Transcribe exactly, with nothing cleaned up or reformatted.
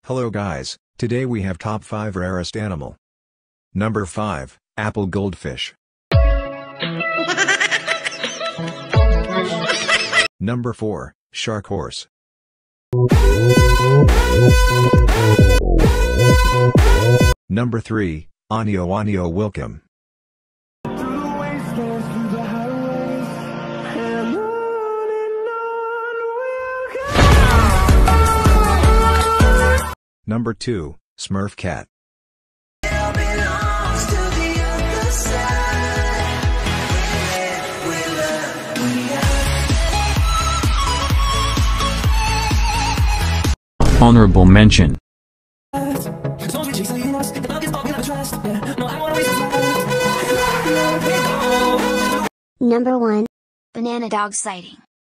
Hello guys, today we have top five rarest animal. Number five, apple goldfish. Number four, shark horse. Number three, Anio Anio Wilcom. Number two, Smurf cat. Honorable mention. Number one, banana dog sighting.